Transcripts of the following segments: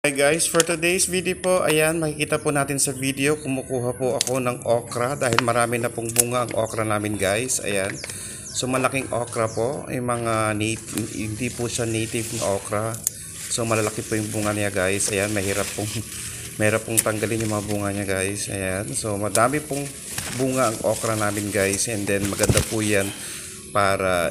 Hi guys, for today's video po, ayan, makikita po natin sa video, kumukuha po ako ng okra dahil marami na pong bunga ang okra namin guys, ayan. So malaking okra po, yung mga native, hindi po siya native na okra. So malalaki po yung bunga niya guys, ayan, mahirap pong tanggalin yung mga bunga niya guys, ayan. So madami pong bunga ang okra namin guys, and then maganda po yan para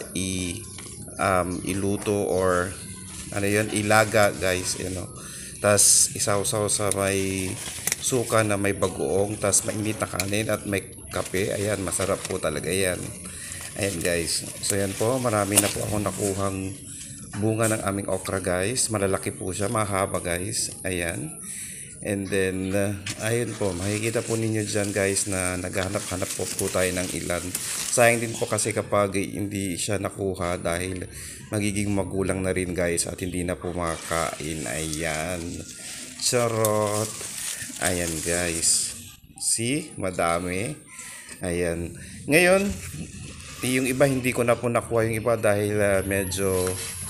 iluto or ano yun, ilaga guys, you know. Tas isawsaw sa may suka na may bagoong, tas mainit na kanin at may kape. Ayan, masarap po talaga yan. Ayan guys. So yan po, marami na po ako nakuhang bunga ng aming okra guys. Malalaki po siya, mahaba guys. Ayan. And then, ayun po, makikita po ninyo dyan guys na naghahanap-hanap po tayo ng ilan. Sayang din po kasi kapag hindi siya nakuha dahil magiging magulang na rin guys at hindi na po makakain. Ayan. Charot. Ayan guys. See? Madami. Ayan. Ngayon, yung iba hindi ko na po nakuha yung iba dahil medyo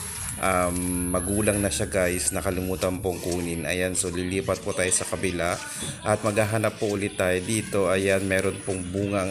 magulang na siya guys, nakalimutan pong kunin. Ayan, so lilipat po tayo sa kabila at maghahanap po ulit tayo dito. Ayan, meron pong bunga ang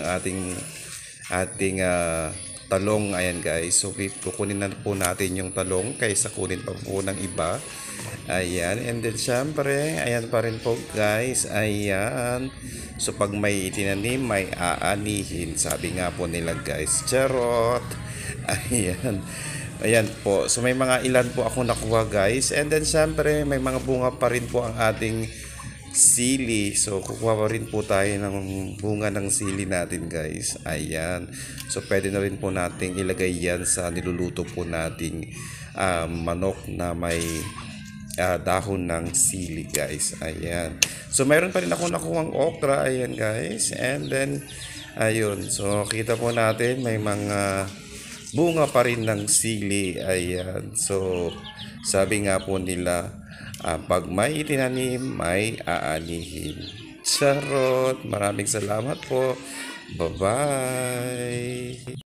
ating talong. Ayan guys, so kukunin na po natin yung talong kaysa kunin pa po ng iba. Ayan, and then syempre ayan pa rin po guys. Ayan, so pag may itinanim may aanihin, sabi nga po nila guys. Charot. Ayan. Ayan po. So may mga ilan po ako nakuha guys. And then syempre may mga bunga pa rin po ang ating sili. So kukuha pa rin po tayo ng bunga ng sili natin guys. Ayan. So pwede na rin po nating ilagay yan sa niluluto po nating manok na may dahon ng sili guys. Ayan. So mayroon pa rin ako nakuhang okra. Ayan guys. And then ayun. So kita po natin may mga bunga pa rin ng sili. Ayan. So sabi nga po nila, pag may itinanim may aanihin. Charot. Maraming salamat po. Bye bye.